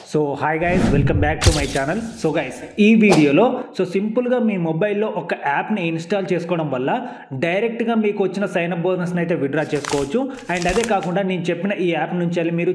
So hi guys, welcome back to my channel. So guys, ఈ వీడియోలో సింపుల్గా మీ మొబైల్లో ఒక యాప్ని ఇన్స్టాల్ చేసుకోవడం వల్ల డైరెక్ట్గా మీకు వచ్చిన సైన్ అప్ బోనస్ని అయితే విత్డ్రా చేసుకోవచ్చు. అండ్ అదే కాకుండా నేను చెప్పిన ఈ యాప్ నుంచి మీరు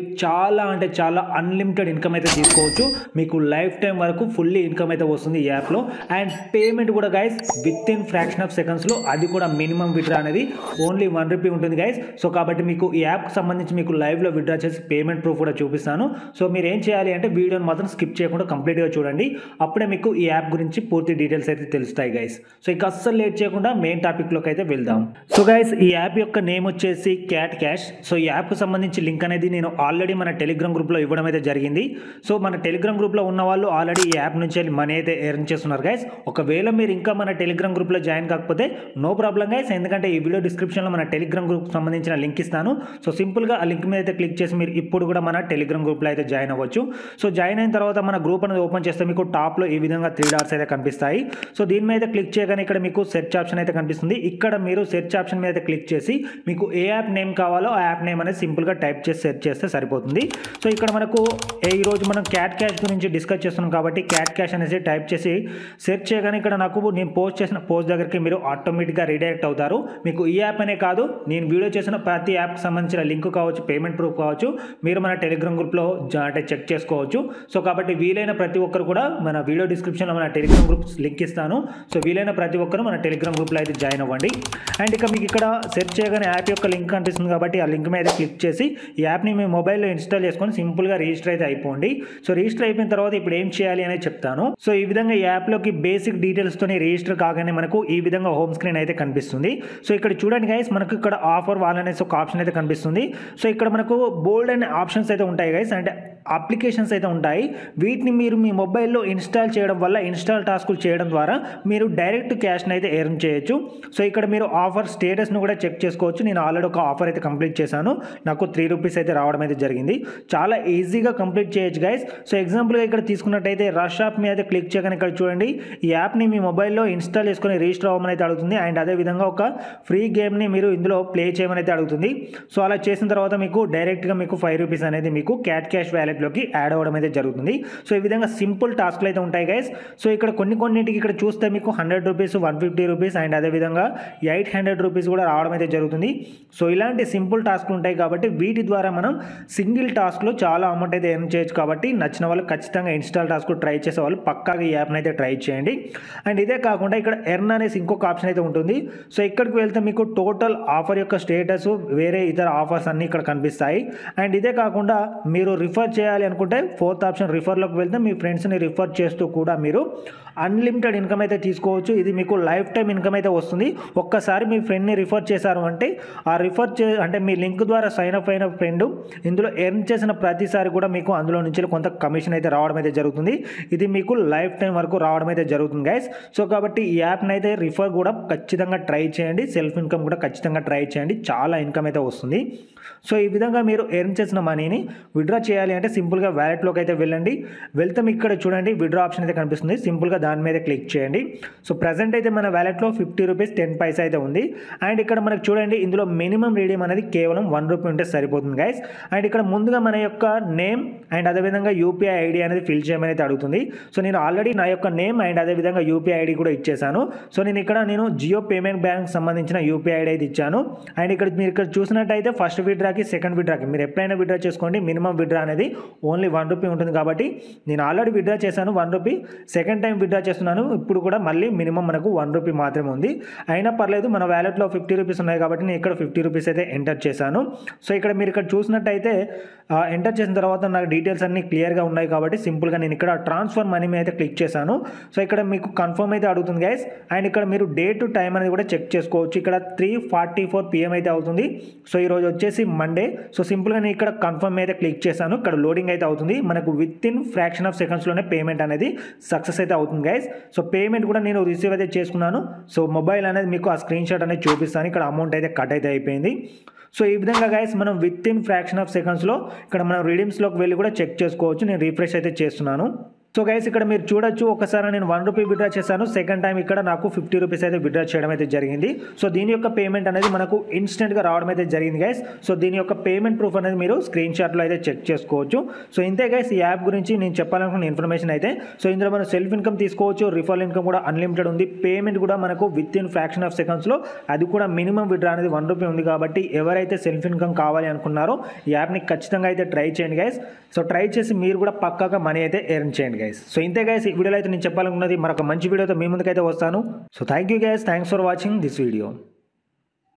చాలా అన్లిమిటెడ్ ఇన్కమ్ అయితే తీసుకోవచ్చు. మీకు లైఫ్ టైం వరకు ఫుల్లీ ఇన్కమ్ అయితే వస్తుంది ఈ యాప్లో. అండ్ పేమెంట్ కూడా guys within fraction of సెకండ్స్లో, అది కూడా మినిమం విత్డ్రా అనేది ఓన్లీ ₹1 ఉంటుంది గైస్. సో కాబట్టి మీకు ఈ యాప్కి సంబంధించి మీకు లైవ్లో విత్డ్రా చేసి పేమెంట్ ప్రూఫ్ కూడా చూపిస్తాను. సో మీరు ఏం చేయాలి అంటే వీడియోని మాత్రం స్కిప్ చేయకుండా కంప్లీట్గా చూడండి. అప్పుడే మీకు ఈ యాప్ గురించి పూర్తి డీటెయిల్స్ అయితే తెలుస్తాయి గైస్. సో ఇక అస్సలు లేట్ చేయకుండా మెయిన్ టాపిక్లోకి అయితే వెళ్దాం. సో గైస్, ఈ యాప్ యొక్క నేమ్ వచ్చేసి క్యాట్ క్యాష్. సో ఈ యాప్కి సంబంధించి లింక్ అనేది నేను ఆల్రెడీ మన టెలిగ్రామ్ గ్రూప్లో ఇవ్వడం అయితే జరిగింది. సో మన టెలిగ్రామ్ గ్రూప్లో ఉన్న వాళ్ళు ఆల్రెడీ ఈ యాప్ నుంచి మనీ అయితే ఎర్న్ చేస్తున్నారు గైస్. ఒకవేళ మీరు ఇంకా మన టెలిగ్రామ్ గ్రూప్లో జాయిన్ కాకపోతే నో ప్రాబ్లం గైస్, ఎందుకంటే ఈ వీడియో డిస్క్రిప్షన్లో మన టెలిగ్రామ్ గ్రూప్ సంబంధించిన లింక్ ఇస్తాను. సో సింపుల్గా ఆ లింక్ మీద అయితే క్లిక్ చేసి మీరు ఇప్పుడు కూడా మన టెలిగ్రామ్ గ్రూప్లో అయితే జాయిన్ అవ్వచ్చు. సో జాయిన్ అయిన తర్వాత మన గ్రూప్ అనేది ఓపెన్ చేస్తే మీకు టాప్లో ఈ విధంగా 3 డాట్స్ అయితే కనిపిస్తాయి. సో దీని మీద క్లిక్ చేయగానే ఇక్కడ మీకు సెర్చ్ ఆప్షన్ అయితే కనిపిస్తుంది. ఇక్కడ మీరు సెర్చ్ ఆప్షన్ మీద క్లిక్ చేసి మీకు ఏ యాప్ నేమ్ కావాలో ఆ యాప్ నేమ్ అనేది సింపుల్గా టైప్ చేసి సెర్చ్ చేస్తే సరిపోతుంది. సో ఇక్కడ మనకు ఈరోజు మనం క్యాట్ క్యాష్ గురించి డిస్కస్ చేస్తున్నాం కాబట్టి క్యాట్ క్యాష్ అనేసి టైప్ చేసి సెర్చ్ చేయగానే ఇక్కడ నాకు నేను పోస్ట్ చేసిన పోస్ట్ దగ్గరికి మీరు ఆటోమేటిక్గా రీడైరెక్ట్ అవుతారు. మీకు ఈ యాప్ అనే కాదు, నేను వీడియో చేసిన ప్రతి యాప్కి సంబంధించిన లింక్ కావచ్చు, పేమెంట్ ప్రూఫ్ కావచ్చు, మీరు మన టెలిగ్రామ్ గ్రూప్లో అంటే చెక్ చేసుకోవచ్చు. సో కాబట్టి వీలైన ప్రతి ఒక్కరు కూడా మన వీడియో డిస్క్రిప్షన్లో మన టెలిగ్రామ్ గ్రూప్ లింక్ ఇస్తాను. సో వీలైన ప్రతి ఒక్కరు మన టెలిగ్రామ్ గ్రూప్లో అయితే జాయిన్ అవ్వండి. అండ్ ఇక మీకు ఇక్కడ సెర్చ్ చేయగానే యాప్ యొక్క లింక్ కనిపిస్తుంది కాబట్టి ఆ లింక్ మీద క్లిక్ చేసి ఈ యాప్ని మీ మొబైల్లో ఇన్స్టాల్ చేసుకొని సింపుల్గా రిజిస్టర్ అయితే అయిపోండి. సో రిజిస్టర్ అయిపోయిన తర్వాత ఇప్పుడు ఏం చేయాలి అనేది చెప్తాను. సో ఈ విధంగా ఈ యాప్లోకి బేసిక్ డీటెయిల్స్తోని రిజిస్టర్ కాగానే మనకు ఈ విధంగా హోమ్ స్క్రీన్ అయితే కనిపిస్తుంది. సో ఇక్కడ చూడండి గైస్, మనకు ఇక్కడ ఆఫర్ వాళ్ళనేసి ఒక ఆప్షన్ అయితే కనిపిస్తుంది. సో ఇక్కడ మనకు బోల్డ్ అనే ఆప్షన్స్ అయితే ఉంటాయి గైస్, అంటే అప్లికేషన్స్ అయితే ఉంటాయి. వీటిని మీరు మీ మొబైల్లో ఇన్స్టాల్ చేయడం వల్ల, ఇన్స్టాల్ టాస్కులు చేయడం ద్వారా మీరు డైరెక్ట్ క్యాష్ని అయితే ఎర్న్ చేయొచ్చు. సో ఇక్కడ మీరు ఆఫర్ స్టేటస్ను కూడా చెక్ చేసుకోవచ్చు. నేను ఆల్రెడీ ఒక ఆఫర్ అయితే కంప్లీట్ చేశాను, నాకు ₹3 అయితే రావడం అయితే జరిగింది. చాలా ఈజీగా కంప్లీట్ చేయొచ్చు గైస్. సో ఎగ్జాంపుల్గా ఇక్కడ తీసుకున్నట్టయితే రష్ యాప్ మీద క్లిక్ చేయగానే ఇక్కడ చూడండి, ఈ యాప్ని మీ మొబైల్లో ఇన్స్టాల్ చేసుకొని రిజిస్టర్ అవ్వమని అయితే అడుగుతుంది. అండ్ అదేవిధంగా ఒక ఫ్రీ గేమ్ని మీరు ఇందులో ప్లే చేయమని అయితే అడుగుతుంది. సో అలా చేసిన తర్వాత మీకు డైరెక్ట్గా మీకు ₹5 అనేది మీకు క్యాట్ క్యాష్ వ్యాలెట్లోకి యాడ్ అవ్వడం అయితే జరుగుతుంది. సో ఈ విధంగా సింపుల్ టాస్క్లు అయితే ఉంటాయి గైస్. సో ఇక్కడ కొన్నింటికి ఇక్కడ చూస్తే మీకు ₹100, ₹150 అండ్ అదేవిధంగా ₹800 కూడా రావడం అయితే జరుగుతుంది. సో ఇలాంటి సింపుల్ టాస్క్లు ఉంటాయి కాబట్టి వీటి ద్వారా మనం సింగిల్ టాస్క్లో చాలా అమౌంట్ అయితే ఎర్న్ చేయొచ్చు. కాబట్టి నచ్చిన వాళ్ళు ఖచ్చితంగా ఇన్స్టాల్ టాస్క్ ట్రై చేసే వాళ్ళు పక్కాగా ఈ యాప్ని అయితే ట్రై చేయండి. అండ్ ఇదే కాకుండా ఇక్కడ ఎర్న్ అనేసి ఇంకొక ఆప్షన్ అయితే ఉంటుంది. సో ఇక్కడికి వెళ్తే మీకు టోటల్ ఆఫర్ యొక్క స్టేటస్, వేరే ఇతర ఆఫర్స్ అన్నీ ఇక్కడ కనిపిస్తాయి. అండ్ ఇదే కాకుండా మీరు రిఫర్ చేయాలి అనుకుంటే 4th ఆప్షన్ రిఫర్లోకి వెళ్తే మీ ఫ్రెండ్స్ని రిఫర్ చేస్తూ కూడా మీరు అన్లిమిటెడ్ ఇన్కమ్ అయితే తీసుకోవచ్చు. ఇది మీకు లైఫ్ టైం ఇన్కమ్ అయితే వస్తుంది. ఒక్కసారి మీ ఫ్రెండ్ని రిఫర్ చేశారు అంటే ఆ అంటే మీ లింక్ ద్వారా సైన్ అప్ అయిన ఫ్రెండ్ ఇందులో ఎర్న్ చేసిన ప్రతిసారి కూడా మీకు అందులో నుంచి కొంత కమిషన్ అయితే రావడం అయితే జరుగుతుంది. ఇది మీకు లైఫ్ టైం వరకు రావడం అయితే జరుగుతుంది గైస్. సో కాబట్టి ఈ యాప్ని అయితే రిఫర్ కూడా ఖచ్చితంగా ట్రై చేయండి. సెల్ఫ్ ఇన్కమ్ కూడా ఖచ్చితంగా ట్రై చేయండి, చాలా ఇన్కమ్ అయితే వస్తుంది. సో ఈ విధంగా మీరు ఎర్న్ చేసిన మనీని విత్డ్రా చేయాలి అంటే సింపుల్గా వ్యాలెట్లోకి అయితే వెళ్ళండి. వెళ్తే మీకు ఇక్కడ చూడండి విత్డ్రా ఆప్షన్ అయితే కనిపిస్తుంది. సింపుల్గా దాని మీద క్లిక్ చేయండి. సో ప్రజెంట్ అయితే మన వ్యాలెట్లో ₹50.10 అయితే ఉంది. అండ్ ఇక్కడ మనకు చూడండి ఇందులో మినిమం రీడీమ్ అనేది కేవలం ₹1 ఉంటే సరిపోతుంది గైస్. అండ్ ఇక్కడ ముందుగా మన యొక్క నేమ్ అండ్ అదేవిధంగా యూపీఐ ఐడి అనేది ఫిల్ చేయమని అయితే అడుగుతుంది. సో నేను ఆల్రెడీ నా యొక్క నేమ్ అండ్ అదేవిధంగా యూపీఐ ఐడి కూడా ఇచ్చేసాను. సో నేను జియో పేమెంట్ బ్యాంక్ సంబంధించిన యూపీఐ ఐడి అయితే ఇచ్చాను. అండ్ మీరు ఇక్కడ చూసినట్టయితే ఫస్ట్ విత్డ్రాకి, సెకండ్ విత్డ్రాకి మీరు ఎప్పుడైనా విత్డ్రా చేసుకోండి. మినిమం విత్డ్రా అనేది ఓన్లీ ₹1 ఉంటుంది కాబట్టి నేను ఆల్రెడీ విత్డ్రా చేశాను ₹1. సెకండ్ టైం విత్డ్రా చేస్తున్నాను, ఇప్పుడు కూడా మళ్ళీ మినిమం మనకు ₹1 మాత్రమే ఉంది. అయినా పర్లేదు, మన వ్యాలెట్లో ₹50 ఉన్నాయి కాబట్టి నేను ఇక్కడ ₹50 అయితే ఎంటర్ చేశాను. సో మీరు ఇక్కడ చూసినట్టయితే ఎంటర్ చేసిన తర్వాత నాకు డీటెయిల్స్ అన్నీ క్లియర్గా ఉన్నాయి కాబట్టి సింపుల్గా నేను ఇక్కడ ట్రాన్స్ఫర్ మనీ మీద అయితే క్లిక్ చేశాను. సో ఇక్కడ మీకు కన్ఫర్మ్ అయితే అడుగుతుంది గైస్. అండ్ ఇక్కడ మీరు డే టు టైం అనేది కూడా చెక్ చేసుకోవచ్చు. ఇక్కడ 3:44 PM అయితే అవుతుంది. సో ఈరోజు వచ్చేసి మండే. సో సింపుల్గా నేను ఇక్కడ కన్ఫర్మ్ అయితే క్లిక్ చేశాను. ఇక్కడ లోడింగ్ అయితే అవుతుంది. మనకు విత్ ఇన్ ఫ్రాక్షన్ ఆఫ్ సెకండ్స్లోనే పేమెంట్ అనేది సక్సెస్ అయితే అవుతుంది గైస్. సో పేమెంట్ కూడా నేను రిసీవ్ అయితే చేసుకున్నాను. సో మొబైల్ అనేది మీకు ఆ స్క్రీన్ షాట్ అనేది చూపిస్తాను. ఇక్కడ అమౌంట్ అయితే కట్ అయితే అయిపోయింది. సో ఈ విధంగా గైస్ మనం విత్ ఇన్ ఫ్రాక్షన్ ఆఫ్ సెకండ్స్లో ఇక్కడ మనం రిడీమ్స్లోకి వెళ్ళి కూడా చెక్ చేసుకోవచ్చు. నేను రిఫ్రెష్ అయితే చేస్తున్నాను. సో గైస్ ఇక్కడ మీరు చూడొచ్చు, ఒకసారి నేను 1 రూపీ విత్డ్రా చేశాను, సెకండ్ టైం ఇక్కడ నాకు 50 రూపీస్ అయితే విత్డ్రా చేయడం అయితే జరిగింది. సో దీని యొక్క పేమెంట్ అనేది మనకు ఇన్స్టెంట్గా రావడం అయితే జరిగింది గైస్. సో దీని యొక్క పేమెంట్ ప్రూఫ్ అనేది మీరు స్క్రీన్ షాట్లో అయితే చెక్ చేసుకోవచ్చు. సో ఇంతే గైస్ ఈ యాప్ గురించి నేను చెప్పాలనుకున్న ఇన్ఫర్మేషన్ అయితే. సో ఇందులో మనం సెల్ఫ్ ఇన్కమ్ తీసుకోవచ్చు, రిఫరల్ ఇన్కమ్ కూడా అన్లిమిటెడ్ ఉంది, పేమెంట్ కూడా మనకు విత్ ఇన్ ఫ్రాక్షన్ ఆఫ్ సెకండ్స్లో, అది కూడా మినిమం విత్డ్రా అనేది 1 రూపీ ఉంది. కాబట్టి ఎవరైతే సెల్ఫ్ ఇన్కమ్ కావాలి అనుకున్నారో ఈ యాప్ని ఖచ్చితంగా అయితే ట్రై చేయండి గైస్. సో ట్రై చేసి మీరు కూడా పక్కాగా మనీ అయితే ఎర్న్ చేయండి గైస్. సో ఇంతే గైస్ ఈ వీడియోలో అయితే నేను చెప్పాలనుకున్నది. మరొక మంచి వీడియోతో మీ ముందుకైతే వస్తాను. So thank you guys, thanks for watching this video.